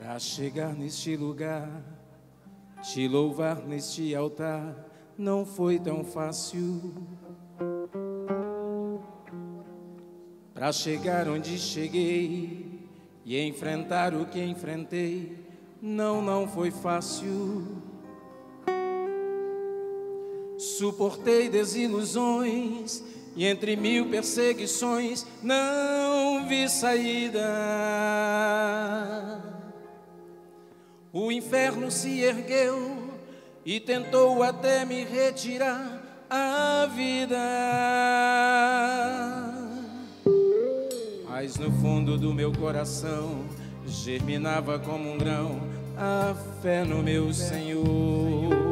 Para chegar neste lugar, te louvar neste altar, não foi tão fácil. Para chegar onde cheguei e enfrentar o que enfrentei, não foi fácil. Suportei desilusões e entre mil perseguições não vi saída. O inferno se ergueu e tentou até me retirar a vida. Mas no fundo do meu coração germinava como um grão a fé no meu Senhor.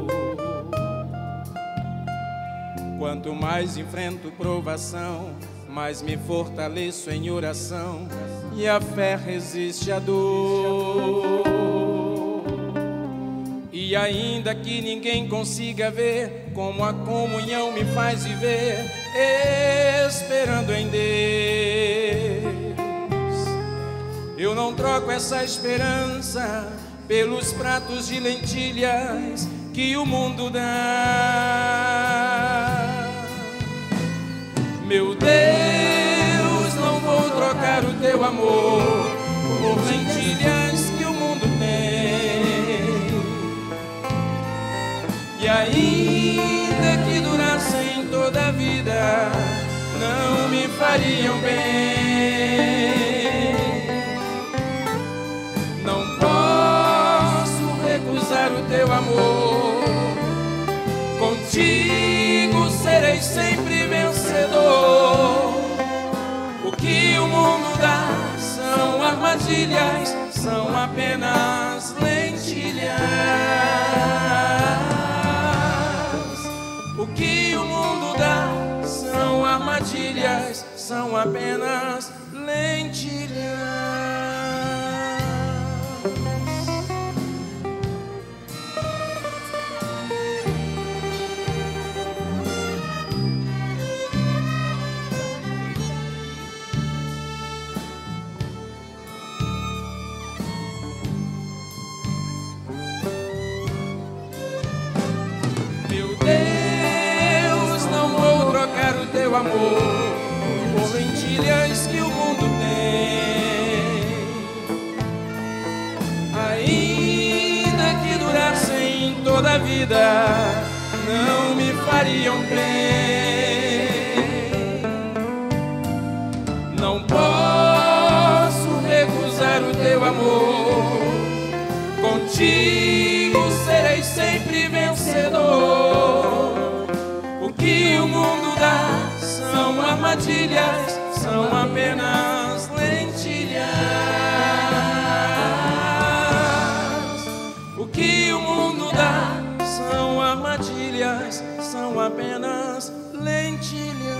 Quanto mais enfrento provação, mais me fortaleço em oração, e a fé resiste à dor. E ainda que ninguém consiga ver como a comunhão me faz viver, esperando em Deus, eu não troco essa esperança pelos pratos de lentilhas que o mundo dá. Meu Deus, não vou trocar o teu amor por lentilhas que o mundo tem. E ainda que durassem toda a vida, não me fariam bem. Não posso recusar o teu amor, contigo serei sempre vencedor. O que o mundo dá são armadilhas, são apenas lentilhas. O que o mundo dá são armadilhas, são apenas lentilhas. Teu amor por lentilhas que o mundo tem, ainda que durassem toda a vida, não me fariam bem. Não posso recusar o teu amor, contigo serei sempre vencedor. O que o mundo dá são armadilhas, são apenas lentilhas. O que o mundo dá são armadilhas, são apenas lentilhas.